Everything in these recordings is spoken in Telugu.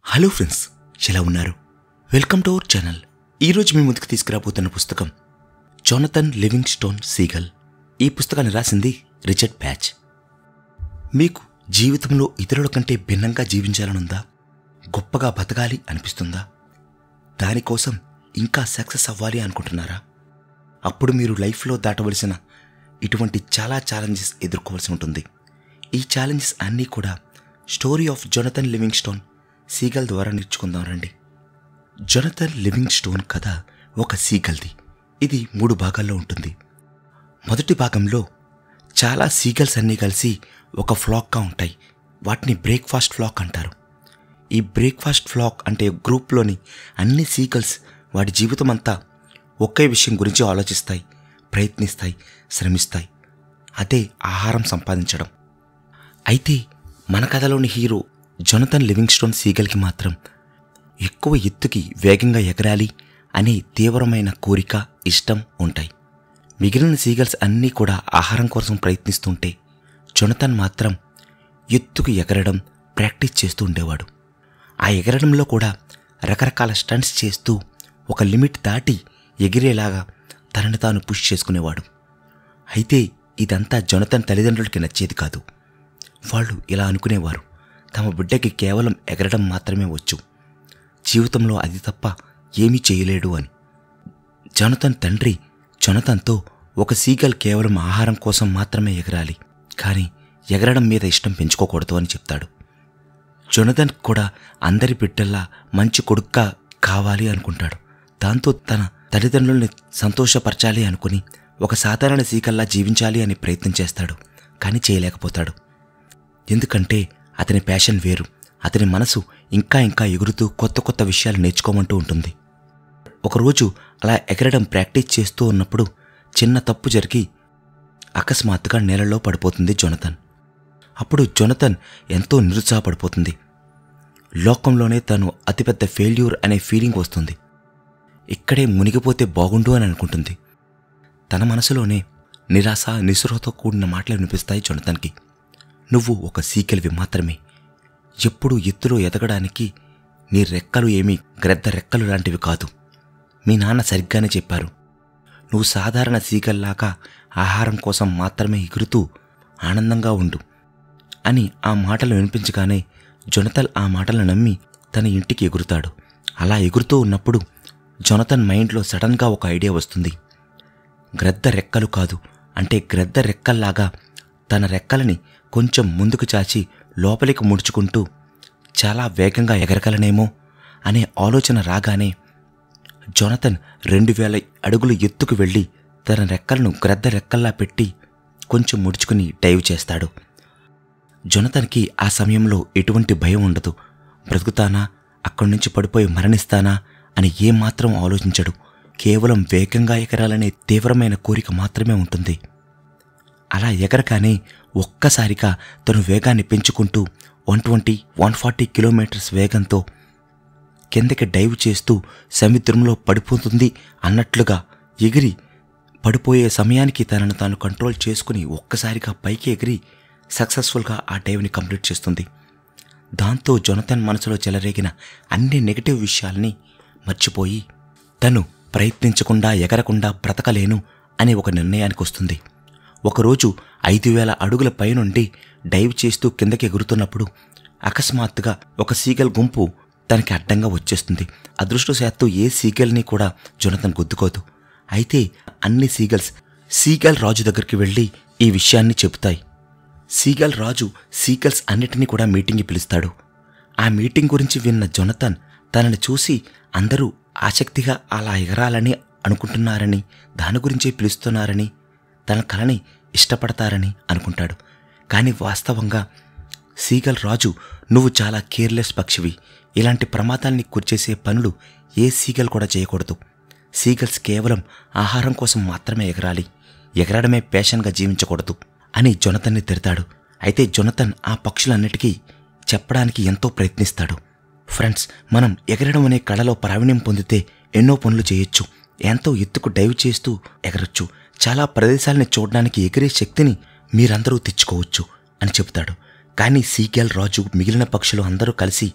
హలో ఫ్రెండ్స్, ఎలా ఉన్నారు? Welcome to our channel. ఈరోజు మీ ముందుకు తీసుకురాబోతున్న పుస్తకం జోనథన్ లివింగ్స్టోన్ సీగల్. ఈ పుస్తకాన్ని రాసింది రిచర్డ్ బ్యాచ్. మీకు జీవితంలో ఇతరుల కంటే భిన్నంగా జీవించాలనుందా? గొప్పగా బతకాలి అనిపిస్తుందా? దానికోసం ఇంకా సక్సెస్ అవ్వాలి అనుకుంటున్నారా? అప్పుడు మీరు లైఫ్లో దాటవలసిన ఇటువంటి చాలా ఛాలెంజెస్ ఎదుర్కోవాల్సి ఉంటుంది. ఈ ఛాలెంజెస్ అన్నీ కూడా story of Jonathan Livingston seagull ద్వారా నేర్చుకుందాం రండి. జోనథన్ లివింగ్స్టోన్ కథ ఒక సీగల్ది. ఇది 3 భాగాల్లో ఉంటుంది. మొదటి భాగంలో చాలా సీగల్స్ అన్నీ కలిసి ఒక ఫ్లాక్గా ఉంటాయి. వాటిని బ్రేక్ఫాస్ట్ ఫ్లాక్ అంటారు. ఈ బ్రేక్ఫాస్ట్ ఫ్లాక్ అంటే గ్రూప్లోని అన్ని సీగల్స్ వాటి జీవితం అంతా ఒకే విషయం గురించి ఆలోచిస్తాయి, ప్రయత్నిస్తాయి, శ్రమిస్తాయి. అదే ఆహారం సంపాదించడం. అయితే మన కథలోని హీరో జోనథన్ లివింగ్స్టోన్ సీగల్కి మాత్రం ఎక్కువ ఎత్తుకి వేగంగా ఎగరాలి అనే తీవ్రమైన కోరిక, ఇష్టం ఉంటాయి. మిగిలిన సీగల్స్ అన్నీ కూడా ఆహారం కోసం ప్రయత్నిస్తుంటే జోనథన్ మాత్రం ఎత్తుకు ఎగరడం ప్రాక్టీస్ చేస్తూ ఉండేవాడు. ఆ ఎగరడంలో కూడా రకరకాల స్టంట్స్ చేస్తూ ఒక లిమిట్ దాటి ఎగిరేలాగా తనని తాను పుష్ చేసుకునేవాడు. అయితే ఇదంతా జోనథన్ తల్లిదండ్రులకి నచ్చేది కాదు. వాళ్ళు ఇలా అనుకునేవారు, తమ బిడ్డకి కేవలం ఎగరడం మాత్రమే వచ్చు, జీవితంలో అది తప్ప ఏమీ చేయలేడు అని. జోనథన్ తండ్రి జోనథన్తో ఒక సీగల్ కేవలం ఆహారం కోసం మాత్రమే ఎగరాలి, కానీ ఎగరడం మీద ఇష్టం పెంచుకోకూడదు అని చెప్తాడు. జోనథన్ కూడా అందరి బిడ్డల్లా మంచి కొడుక్గా కావాలి అనుకుంటాడు. దాంతో తన తల్లిదండ్రుల్ని సంతోషపరచాలి అనుకుని ఒక సాధారణ సీగల్లా జీవించాలి అని ప్రయత్నం చేస్తాడు. కానీ చేయలేకపోతాడు. ఎందుకంటే అతని ప్యాషన్ వేరు. అతని మనసు ఇంకా ఇంకా ఎగురుతూ కొత్త కొత్త విషయాలు నేర్చుకోమంటూ ఉంటుంది. ఒకరోజు అలా ఎగరడం ప్రాక్టీస్ చేస్తూ ఉన్నప్పుడు చిన్న తప్పు జరిగి అకస్మాత్తుగా నేలలో పడిపోతుంది జోనథన్. అప్పుడు జోనథన్ ఎంతో నిరుత్సాహపడిపోతుంది. లోకంలోనే తను అతిపెద్ద ఫెయిల్యూర్ అనే ఫీలింగ్ వస్తుంది. ఇక్కడే మునిగిపోతే బాగుండు అని అనుకుంటుంది. తన మనసులోనే నిరాశ, నిస్పృహతో కూడిన మాటలు వినిపిస్తాయి జోనథన్కి. నువ్వు ఒక సీగల్వి మాత్రమే. ఎప్పుడు ఎత్తులో ఎదగడానికి నీ రెక్కలు ఏమీ గ్రద్ద రెక్కలు లాంటివి కాదు. మీ నాన్న సరిగ్గానే చెప్పారు. నువ్వు సాధారణ సీగల్లాగా ఆహారం కోసం మాత్రమే ఎగురుతూ ఆనందంగా ఉండు అని ఆ మాటలు వినిపించగానే జోనథన్ ఆ మాటలను నమ్మి తన ఇంటికి ఎగురుతాడు. అలా ఎగురుతూ ఉన్నప్పుడు జోనథన్ మైండ్లో సడన్గా ఒక ఐడియా వస్తుంది. గ్రద్ద రెక్కలు కాదు, అంటే గ్రద్ద రెక్కల్లాగా తన రెక్కలని కొంచెం ముందుకు చాచి లోపలికి ముడుచుకుంటూ చాలా వేగంగా ఎగరగలనేమో అనే ఆలోచన రాగానే జోనథన్ 2000 అడుగులు ఎత్తుకు వెళ్ళి తన రెక్కలను గ్రద్ద రెక్కల్లా పెట్టి కొంచెం ముడుచుకుని డైవ్ చేస్తాడు. జోనథన్కి ఆ సమయంలో ఎటువంటి భయం ఉండదు. బ్రతుకుతానా, అక్కడి నుంచి పడిపోయి మరణిస్తానా అని ఏమాత్రం ఆలోచించడు. కేవలం వేగంగా ఎగరాలనే తీవ్రమైన కోరిక మాత్రమే ఉంటుంది. అలా ఎగరగానే ఒక్కసారిగా తను వేగాన్ని పెంచుకుంటూ 120-140 కిలోమీటర్స్ వేగంతో కిందకి డైవ్ చేస్తూ సముద్రంలో పడిపోతుంది అన్నట్లుగా ఎగిరి పడిపోయే సమయానికి తనను తాను కంట్రోల్ చేసుకుని ఒక్కసారిగా పైకి ఎగిరి సక్సెస్ఫుల్గా ఆ డైవ్ని కంప్లీట్ చేస్తుంది. దాంతో జోనథన్ మనసులో చెలరేగిన అన్ని నెగటివ్ విషయాల్ని మర్చిపోయి తను ప్రయత్నించకుండా ఎగరకుండా బ్రతకలేను అనే ఒక నిర్ణయానికి వస్తుంది. ఒకరోజు 5000 అడుగుల పైనుండి డైవ్ చేస్తూ కిందకి ఎగురుతున్నప్పుడు అకస్మాత్తుగా ఒక సీగల్ గుంపు తనకి అడ్డంగా వచ్చేస్తుంది. అదృష్టశాత్తు ఏ సీగల్ని కూడా జోనథన్ గుద్దుకోదు. అయితే అన్ని సీగల్ రాజు దగ్గరికి వెళ్ళి ఈ విషయాన్ని చెబుతాయి. సీగల్ రాజు సీగల్స్ అన్నిటినీ కూడా మీటింగ్కి పిలుస్తాడు. ఆ మీటింగ్ గురించి విన్న జోనథన్ తనని చూసి అందరూ ఆసక్తిగా అలా ఎగరాలని అనుకుంటున్నారని, దాని గురించే పిలుస్తున్నారని, తన కలని ఇష్టపడతారని అనుకుంటాడు. కానీ వాస్తవంగా సీగల్ రాజు, నువ్వు చాలా కేర్లెస్ పక్షివి. ఇలాంటి ప్రమాదాల్ని గురిచేసే పనులు ఏ సీగల్ కూడా చేయకూడదు. సీగల్స్ కేవలం ఆహారం కోసం మాత్రమే ఎగరాలి, ఎగరడమే ప్యాషన్గా జీవించకూడదు అని జోనథన్ని తిడతాడు. అయితే జోనథన్ ఆ పక్షులన్నిటికీ చెప్పడానికి ఎంతో ప్రయత్నిస్తాడు. ఫ్రెండ్స్, మనం ఎగరడం అనే కళలో ప్రావీణ్యం పొందితే ఎన్నో పనులు చేయొచ్చు. ఎంతో ఎత్తుకు డైవ్ చేస్తూ ఎగరొచ్చు. చాలా ప్రదేశాలని చూడడానికి ఎగిరే శక్తిని మీరందరూ తెచ్చుకోవచ్చు అని చెబుతాడు. కానీ సీగల్ రాజు మిగిలిన పక్షులు అందరూ కలిసి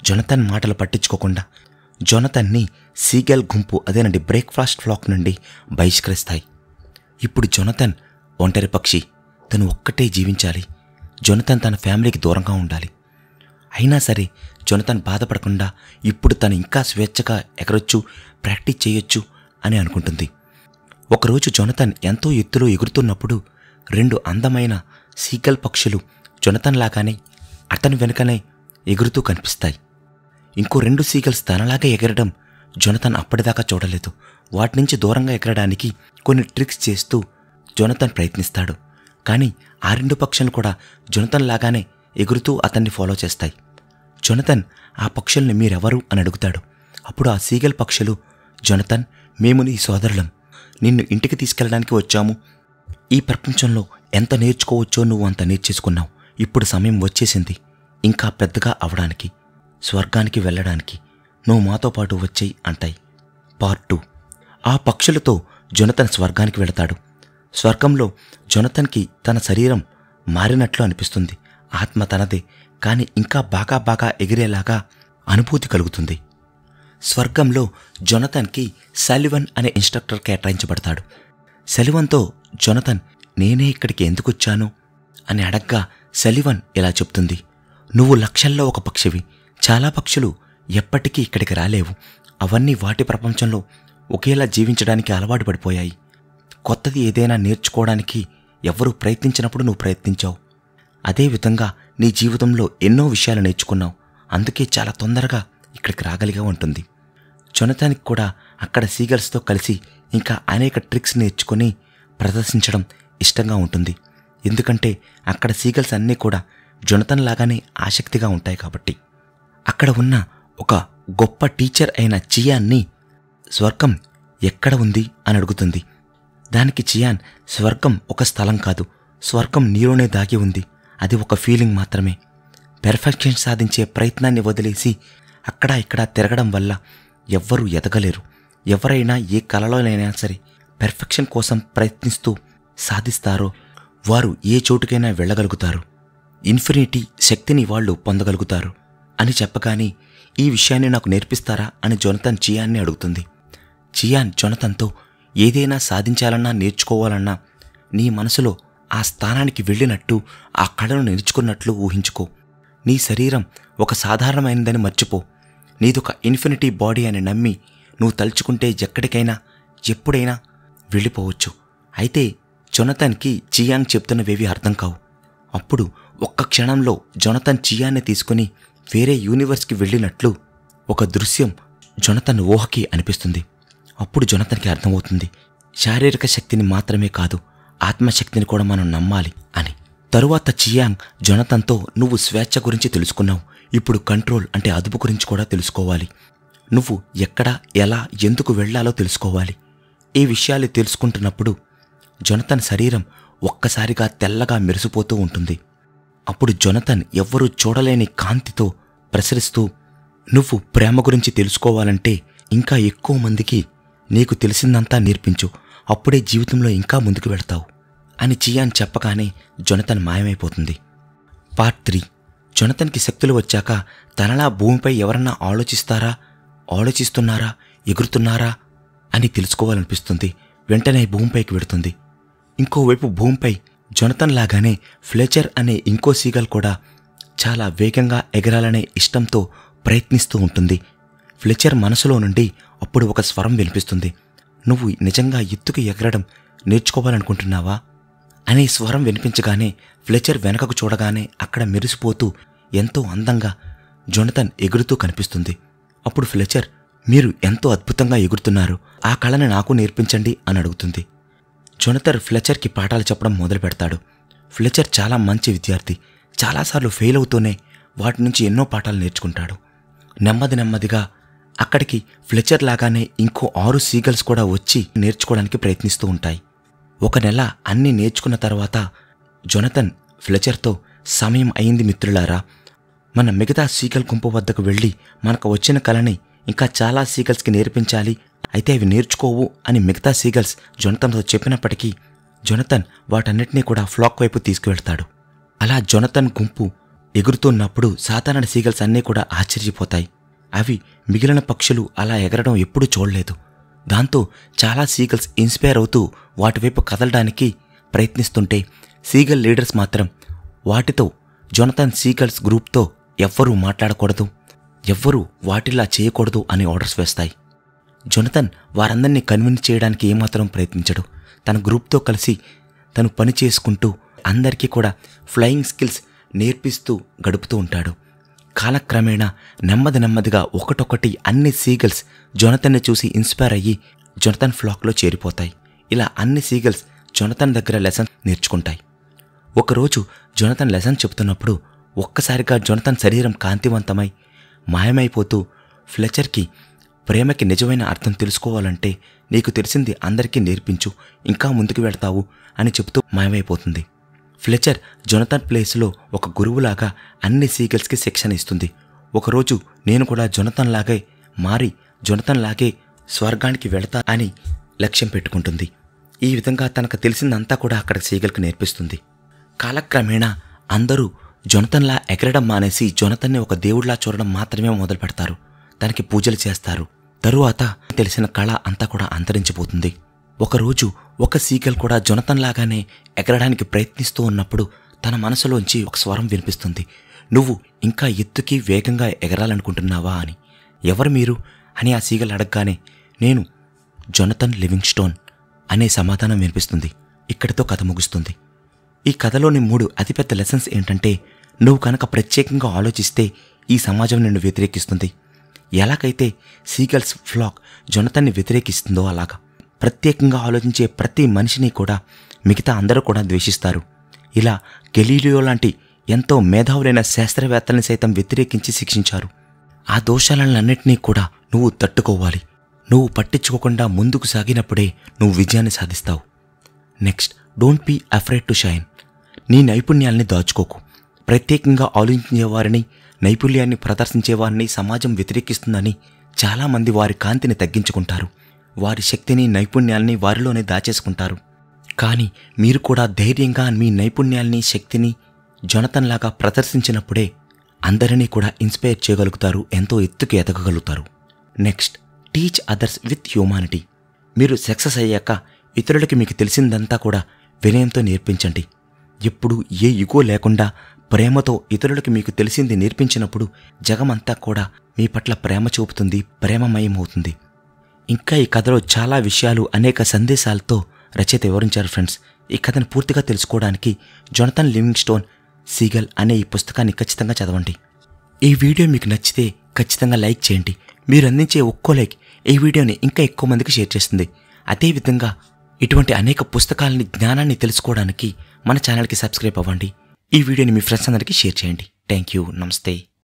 జొనతన్ మాటలు పట్టించుకోకుండా జొనతన్ని సీగల్ గుంపు అదేనండి బ్రేక్ఫాస్ట్ ఫ్లాక్ నుండి బహిష్కరిస్తాయి. ఇప్పుడు జొనతన్ ఒంటరి పక్షి, తను ఒక్కటే జీవించాలి. జొనతన్ తన ఫ్యామిలీకి దూరంగా ఉండాలి. అయినా సరే జొనతన్ బాధపడకుండా ఇప్పుడు తను ఇంకా స్వేచ్ఛగా ఎగరొచ్చు, ప్రాక్టీస్ చేయొచ్చు అని అనుకుంటుంది. ఒకరోజు జొనతన్ ఎంతో ఎత్తులో ఎగురుతున్నప్పుడు 2 అందమైన సీగల్ పక్షులు జొనతన్ లాగానే అతని వెనుకనే ఎగురుతూ కనిపిస్తాయి. ఇంకో 2 సీగల్స్ తనలాగే ఎగరడం జొనతన్ అప్పటిదాకా చూడలేదు. వాటి నుంచి దూరంగా ఎగరడానికి కొన్ని ట్రిక్స్ చేస్తూ జొనతన్ ప్రయత్నిస్తాడు. కానీ ఆ 2 పక్షులు కూడా జొనతన్ లాగానే ఎగురుతూ అతన్ని ఫాలో చేస్తాయి. జొనతన్ ఆ పక్షుల్ని మీరెవరు అని అడుగుతాడు. అప్పుడు ఆ సీగల్ పక్షులు, జొనతన్, మేము నీ సోదరులం, నిన్ను ఇంటికి తీసుకెళ్ళడానికి వచ్చాము. ఈ ప్రపంచంలో ఎంత నేర్చుకోవచ్చో నువ్వు అంత నేర్చేసుకున్నావు. ఇప్పుడు సమయం వచ్చేసింది ఇంకా పెద్దగా అవడానికి, స్వర్గానికి వెళ్ళడానికి. నువ్వు మాతో పాటు వచ్చేయి అంటాయి. పార్ట్ 2. ఆ పక్షులతో జొనతన్ స్వర్గానికి వెళతాడు. స్వర్గంలో జొనతన్కి తన శరీరం మారినట్లు అనిపిస్తుంది. ఆత్మ తనదే, కానీ ఇంకా బాగా ఎగిరేలాగా అనుభూతి కలుగుతుంది. స్వర్గంలో జొనతన్కి సలివన్ అనే ఇన్స్ట్రక్టర్ కేటాయించబడతాడు. సలివన్తో జొనతన్ నేనే ఇక్కడికి ఎందుకొచ్చాను అని అడగ్గా సలివన్ ఇలా చెప్తుంది. నువ్వు లక్షల్లో ఒక పక్షివి. చాలా పక్షులు ఎప్పటికీ ఇక్కడికి రాలేవు. అవన్నీ వాటి ప్రపంచంలో ఒకేలా జీవించడానికి అలవాటు పడిపోయాయి. కొత్తది ఏదైనా నేర్చుకోవడానికి ఎవ్వరూ ప్రయత్నించినప్పుడు నువ్వు ప్రయత్నించావు. అదేవిధంగా నీ జీవితంలో ఎన్నో విషయాలు నేర్చుకున్నావు. అందుకే చాలా తొందరగా ఇక్కడికి రాగలిగా ఉంటుంది. జొనతన్కి కూడా అక్కడ సీగల్స్తో కలిసి ఇంకా అనేక ట్రిక్స్ నేర్చుకుని ప్రదర్శించడం ఇష్టంగా ఉంటుంది. ఎందుకంటే అక్కడ సీగల్స్ అన్నీ కూడా జొనతన్ లాగానే ఆసక్తిగా ఉంటాయి కాబట్టి. అక్కడ ఉన్న ఒక గొప్ప టీచర్ అయిన చియాన్ని స్వర్గం ఎక్కడ ఉంది అని అడుగుతుంది. దానికి చియాన్, స్వర్గం ఒక స్థలం కాదు, స్వర్గం నీలోనే దాగి ఉంది. అది ఒక ఫీలింగ్ మాత్రమే. పెర్ఫెక్షన్ సాధించే ప్రయత్నాన్ని వదిలేసి అక్కడా ఇక్కడా తిరగడం వల్ల ఎవ్వరూ ఎదగలేరు. ఎవరైనా ఏ కలలోనైనా సరే పెర్ఫెక్షన్ కోసం ప్రయత్నిస్తూ సాధిస్తారో వారు ఏ చోటుకైనా వెళ్ళగలుగుతారు. ఇన్ఫినిటీ శక్తిని వాళ్ళు పొందగలుగుతారు అని చెప్పగానే ఈ విషయాన్ని నాకు నేర్పిస్తారా అని జొనతన్ చియాన్ని అడుగుతుంది. చియాన్ జొనతన్తో ఏదైనా సాధించాలన్నా నేర్చుకోవాలన్నా నీ మనసులో ఆ స్థానానికి వెళ్ళినట్టు ఆ కళను నేర్చుకున్నట్లు ఊహించుకో. నీ శరీరం ఒక సాధారణమైనదని మర్చిపో. నీదొక ఇన్ఫినిటీ బాడీ అని నమ్మి నువ్వు తలుచుకుంటే ఎక్కడికైనా ఎప్పుడైనా వెళ్ళిపోవచ్చు. అయితే జొనతన్కి చియాంగ్ చెప్తున్నవేవి అర్థం కావు. అప్పుడు ఒక్క క్షణంలో జొనతన్ చియాన్ని తీసుకుని వేరే యూనివర్స్కి వెళ్ళినట్లు ఒక దృశ్యం జొనతన్ ఊహకి అనిపిస్తుంది. అప్పుడు జొనతన్కి అర్థమవుతుంది, శారీరక శక్తిని మాత్రమే కాదు ఆత్మశక్తిని కూడా మనం నమ్మాలి అని. తరువాత చియాంగ్ జొనతన్తో నువ్వు స్వేచ్ఛ గురించి తెలుసుకున్నావు, ఇప్పుడు కంట్రోల్ అంటే అదుపు గురించి కూడా తెలుసుకోవాలి. నువ్వు ఎక్కడ, ఎలా, ఎందుకు వెళ్లాలో తెలుసుకోవాలి. ఈ విషయాలు తెలుసుకుంటున్నప్పుడు జొనతన్ శరీరం ఒక్కసారిగా తెల్లగా మెరిసిపోతూ ఉంటుంది. అప్పుడు జొనతన్ ఎవ్వరూ చూడలేని కాంతితో ప్రసరిస్తూ, నువ్వు ప్రేమ గురించి తెలుసుకోవాలంటే ఇంకా ఎక్కువ మందికి నీకు తెలిసిందంతా నేర్పించు, అప్పుడే జీవితంలో ఇంకా ముందుకు వెళతావు అని చియాన్ చెప్పగానే జొనతన్ మాయమైపోతుంది. పార్ట్ 3. జొనతన్కి శక్తులు వచ్చాక తనలా భూమిపై ఎవరన్నా ఆలోచిస్తున్నారా, ఎగురుతున్నారా అని తెలుసుకోవాలనిపిస్తుంది. వెంటనే భూమిపైకి వెడుతుంది. ఇంకోవైపు భూమిపై జొనతన్ లాగానే ఫ్లెచర్ అనే ఇంకో సీగల్ కూడా చాలా వేగంగా ఎగరాలనే ఇష్టంతో ప్రయత్నిస్తూ ఉంటుంది. ఫ్లెచర్ మనసులో నుండి అప్పుడు ఒక స్వరం వినిపిస్తుంది. నువ్వు నిజంగా ఎత్తుకు ఎగరడం నేర్చుకోవాలనుకుంటున్నావా అనే స్వరం వినిపించగానే ఫ్లెచర్ వెనకకు చూడగానే అక్కడ మెరిసిపోతూ ఎంతో అందంగా జొనతన్ ఎగురుతూ కనిపిస్తుంది. అప్పుడు ఫ్లెచర్, మీరు ఎంతో అద్భుతంగా ఎగురుతున్నారు, ఆ కళని నాకు నేర్పించండి అని అడుగుతుంది. జొనతన్ ఫ్లెచర్కి పాఠాలు చెప్పడం మొదలు పెడతాడు. ఫ్లెచర్ చాలా మంచి విద్యార్థి. చాలాసార్లు ఫెయిల్ అవుతూనే వాటి నుంచి ఎన్నో పాఠాలు నేర్చుకుంటాడు. నెమ్మదిగా అక్కడికి ఫ్లెచర్ లాగానే ఇంకో 6 సీగల్స్ కూడా వచ్చి నేర్చుకోవడానికి ప్రయత్నిస్తూ ఉంటాయి. 1 నెల అన్నీ నేర్చుకున్న తర్వాత జొనతన్ ఫ్లెచర్తో, సమయం అయింది మిత్రులారా, మన మిగతా సీగల్ గుంపు వద్దకు వెళ్ళి మనకు వచ్చిన కళని ఇంకా చాలా సీగల్స్కి నేర్పించాలి, అయితే అవి నేర్చుకోవు అని మిగతా సీగల్స్ జొనతన్తో చెప్పినప్పటికీ జొనతన్ వాటన్నిటినీ కూడా ఫ్లాక్ వైపు తీసుకువెళ్తాడు. అలా జొనతన్ గుంపు ఎగురుతున్నప్పుడు సాధారణ సీగల్స్ అన్నీ కూడా ఆశ్చర్యపోతాయి. అవి మిగిలిన పక్షులు అలా ఎగరడం ఎప్పుడూ చూడలేదు. దాంతో చాలా సీగల్స్ ఇన్స్పైర్ అవుతూ వాటివైపు కదలడానికి ప్రయత్నిస్తుంటే సీగల్ లీడర్స్ మాత్రం వాటితో జొనథన్ సీగల్స్ గ్రూప్తో ఎవ్వరూ మాట్లాడకూడదు, ఎవ్వరూ వాటిలా చేయకూడదు అని ఆర్డర్స్ వేస్తాయి. జొనథన్ వారందరినీ కన్విన్స్ చేయడానికి ఏమాత్రం ప్రయత్నించడు. తన గ్రూప్తో కలిసి తను పని చేసుకుంటూ అందరికీ కూడా ఫ్లయింగ్ స్కిల్స్ నేర్పిస్తూ గడుపుతూ ఉంటాడు. కాలక్రమేణా నెమ్మదిగా ఒకటొకటి అన్ని సీగల్స్ జొనథన్ని చూసి ఇన్స్పైర్ అయ్యి జొనథన్ ఫ్లాక్లో చేరిపోతాయి. ఇలా అన్ని సీగల్స్ జొనథన్ దగ్గర లెసన్ నేర్చుకుంటాయి. ఒకరోజు జొనథన్ లెసన్ చెబుతున్నప్పుడు ఒక్కసారిగా జొనథన్ శరీరం కాంతివంతమై మాయమైపోతూ ఫ్లెచర్కి ప్రేమకి నిజమైన అర్థం తెలుసుకోవాలంటే నీకు తెలిసింది అందరికీ నేర్పించు, ఇంకా ముందుకు వెళ్తావు అని చెబుతూ మాయమైపోతుంది. ఫ్లెచర్ జొనథన్ ప్లేస్లో ఒక గురువులాగా అన్ని సీగల్స్కి శిక్షణ ఇస్తుంది. ఒకరోజు నేను కూడా జొనథన్ లాగే మారి జొనథన్ లాగే స్వర్గానికి వెళతా అని లక్ష్యం పెట్టుకుంటుంది. ఈ విధంగా తనకు తెలిసిందంతా కూడా అక్కడ సీగల్కి నేర్పిస్తుంది. కాలక్రమేణా అందరూ జొనథన్లా ఎగరడం మానేసి జొనథన్ని ఒక దేవుడిలా చూడడం మాత్రమే మొదలు పెడతారు. తనకి పూజలు చేస్తారు. తరువాత తెలిసిన కళ అంతా కూడా అంతరించిపోతుంది. ఒకరోజు ఒక సీగల్ కూడా జొనథన్ లాగానే ఎగరడానికి ప్రయత్నిస్తూ ఉన్నప్పుడు తన మనసులోంచి ఒక స్వరం వినిపిస్తుంది. నువ్వు ఇంకా ఎత్తుకి వేగంగా ఎగరాలనుకుంటున్నావా అని. ఎవరు మీరు అని ఆ సీగల్ అడగగానే నేను జొనథన్ లివింగ్ స్టోన్ అనే సమాధానం వినిపిస్తుంది. ఇక్కడితో కథ ముగుస్తుంది. ఈ కథలోని 3 అతిపెద్ద లెసన్స్ ఏంటంటే, నువ్వు కనుక ప్రత్యేకంగా ఆలోచిస్తే ఈ సమాజం నిన్ను వ్యతిరేకిస్తుంది. ఎలాగైతే సీగల్స్ ఫ్లాక్ జొనథన్ని వ్యతిరేకిస్తుందో అలాగా ప్రత్యేకంగా ఆలోచించే ప్రతి మనిషిని కూడా మిగతా అందరూ కూడా ద్వేషిస్తారు. ఇలా గెలీలియో లాంటి ఎంతో మేధావులైన శాస్త్రవేత్తల్ని సైతం వ్యతిరేకించి శిక్షించారు. ఆ దోషాలన్నింటినీ కూడా నువ్వు తట్టుకోవాలి. నువ్వు పట్టించుకోకుండా ముందుకు సాగినప్పుడే నువ్వు విజయాన్ని సాధిస్తావు. Next, don't be afraid to shine. నీ నైపుణ్యాల్ని దాచుకోకు. ప్రత్యేకంగా ఆలోచించేవారిని, నైపుణ్యాన్ని ప్రదర్శించేవారిని సమాజం వ్యతిరేకిస్తుందని చాలామంది వారి కాంతిని తగ్గించుకుంటారు. వారి శక్తిని, నైపుణ్యాల్ని వారిలోనే దాచేసుకుంటారు. కానీ మీరు కూడా ధైర్యంగా మీ నైపుణ్యాల్ని, శక్తిని జొనథన్ లాగా ప్రదర్శించినప్పుడే అందరినీ కూడా ఇన్స్పైర్ చేయగలుగుతారు, ఎంతో ఎత్తుకు ఎదగగలుగుతారు. Next, teach others with humanity. మీరు సక్సెస్ అయ్యాక ఇతరులకి మీకు తెలిసిందంతా కూడా వినయంతో నేర్పించండి. ఎప్పుడు ఏ ఇగో లేకుండా ప్రేమతో ఇతరులకి మీకు తెలిసింది నేర్పించినప్పుడు జగమంతా కూడా మీ పట్ల ప్రేమ చూపుతుంది, ప్రేమమయమవుతుంది. ఇంకా ఈ కథలో చాలా విషయాలు, అనేక సందేశాలతో రచయిత వివరించారు ఫ్రెండ్స్. ఈ కథను పూర్తిగా తెలుసుకోవడానికి జొనథన్ లివింగ్ స్టోన్ సీగల్ అనే ఈ పుస్తకాన్ని ఖచ్చితంగా చదవండి. ఈ వీడియో మీకు నచ్చితే ఖచ్చితంగా లైక్ చేయండి. మీరు అందించే ఒక్కో లైక్ ఈ వీడియోని ఇంకా ఎక్కువ మందికి షేర్ చేస్తుంది. అదేవిధంగా ఇటువంటి అనేక పుస్తకాలని, జ్ఞానాన్ని తెలుసుకోవడానికి మన ఛానల్కి సబ్స్క్రైబ్ అవ్వండి. ఈ వీడియోని మీ ఫ్రెండ్స్ అందరికీ షేర్ చేయండి. Thank you. నమస్తే.